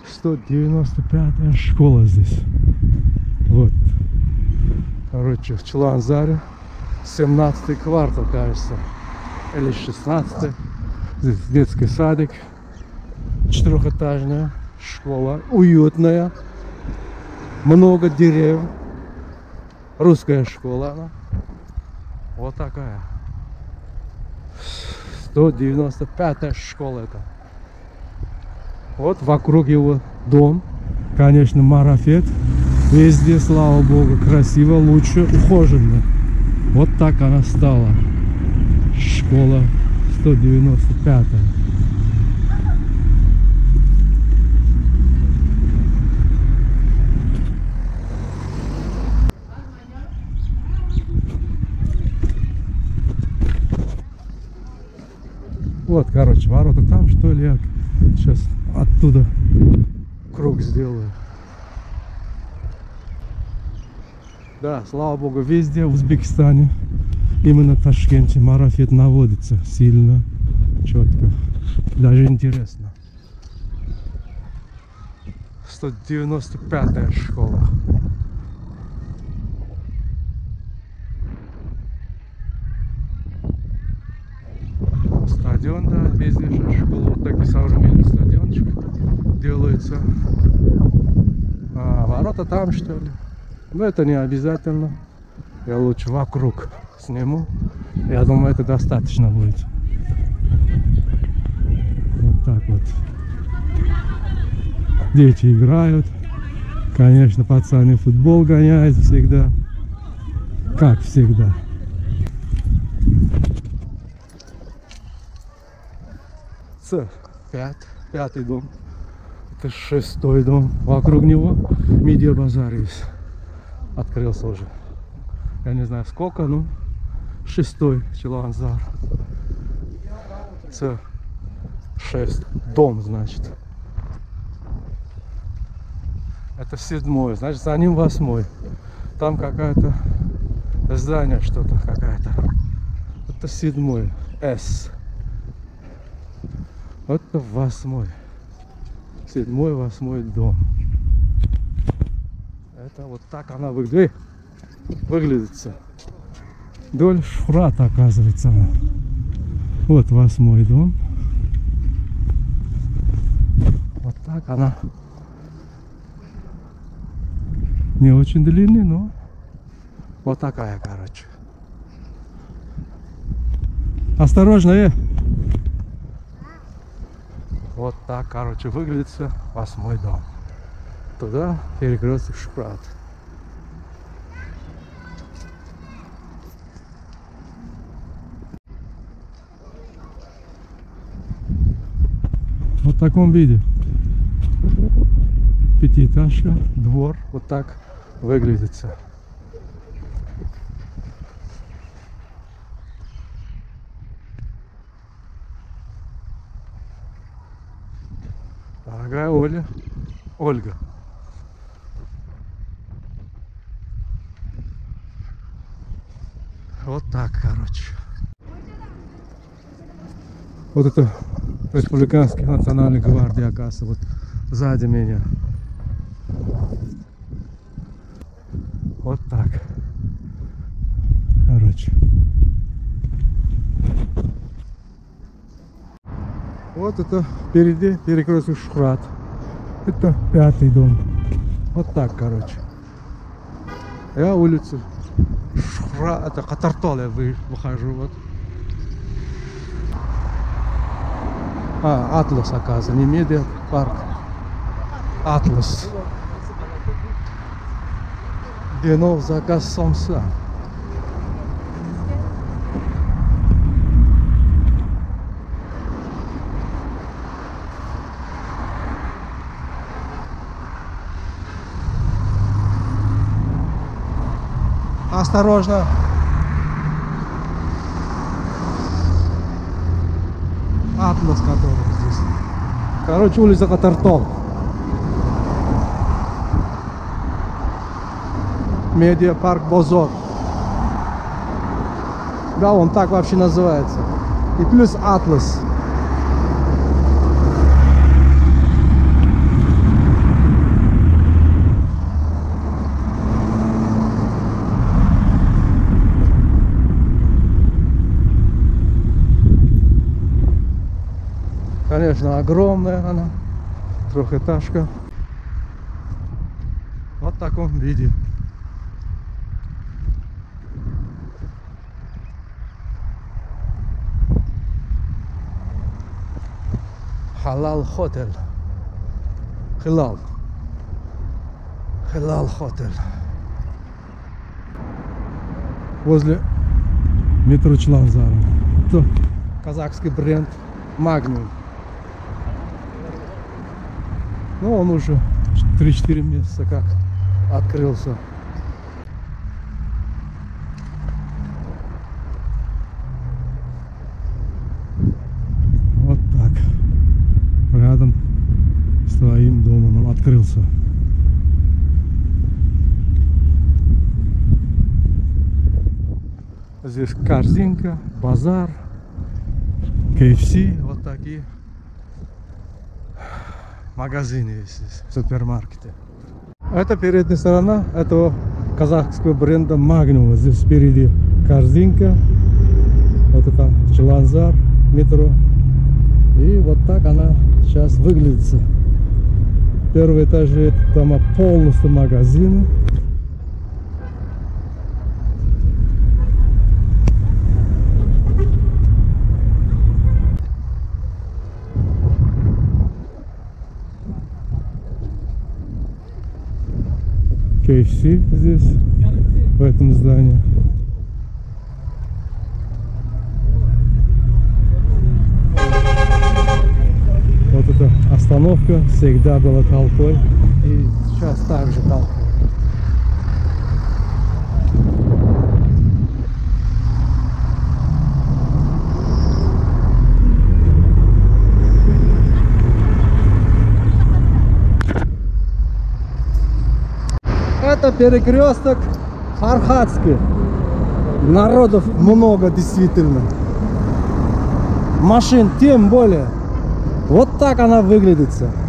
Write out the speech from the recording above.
195-я школа здесь. Вот. Короче, в Чиланзаре 17-й квартал, кажется. Или 16-й. Здесь детский садик. 4-этажная школа. Уютная. Много деревьев. Русская школа. Она. Вот такая. 195-я школа это. Вот вокруг его дом. Конечно, марафет. Везде, слава богу, красиво, лучше, ухоженно. Вот так она стала. Школа 195-я. Вот, короче, ворота там, что ли, я сейчас оттуда круг сделаю. Да, слава богу, везде в Узбекистане, именно в Ташкенте, марафет наводится сильно, четко, даже интересно. 195-я школа. Стадион, да, везде же школа, вот такие современные стадиончик делаются. А ворота там, что ли? Но это не обязательно. Я лучше вокруг сниму. Я думаю, это достаточно будет. Вот так вот. Дети играют. Конечно, пацаны в футбол гоняют всегда. Как всегда. Пятый дом. Это 6-й дом. Вокруг него медиабазар есть. Открылся уже. Я не знаю сколько, но 6-й Чиланзар. 6 дом, значит. Это 7-й, значит за ним 8-й. Там какая-то здание, что-то какая-то. Это 7-й. С. Это 8-й. 7-й, 8-й дом. Это вот так она выглядит. Вдоль Шухрата, оказывается. Вот 8-й дом. Вот так она. Не очень длинный, но вот такая, короче. Осторожно, Вот так, короче, выглядит 8-й дом. Туда перекресток Шухрат. Вот в таком виде. Пятиэтажка, двор, вот так выглядит. Дорогая Ольга. Вот так, короче. Вот это республиканский национальный гвардия, оказывается, вот сзади меня. Вот так. Короче. Вот это впереди перекресток Шухрат. Это 5-й дом. Вот так, короче. Я улицу Шухрат, это Катартол я выхожу. Вот. Атлас, оказывается, не медиапарк. Атлас. Генов заказ Сомса. Осторожно. Атлас, который здесь. Короче, улица Катартол. Медиапарк Бозор. Да, он так вообще называется. И плюс Атлас. Конечно, огромная она. Трехэтажка. Вот в таком виде. Халал Хотель. Хилал. Хилал Хотель. Возле метро Чиланзара. Это казахский бренд Магниум. Ну, он уже 3-4 месяца как открылся. Вот так. Рядом с твоим домом он открылся. Здесь корзинка, базар, KFC, вот такие магазины есть здесь, супермаркеты. Это передняя сторона этого казахского бренда Magnum. Здесь спереди корзинка, вот это Чиланзар, метро. И вот так она сейчас выглядит. Первый этаж там полностью магазины. KFC здесь, в этом здании. Вот эта остановка всегда была толпой, и сейчас также толпой. Это перекресток Архатский. Народов много действительно. Машин тем более. Вот так она выглядит.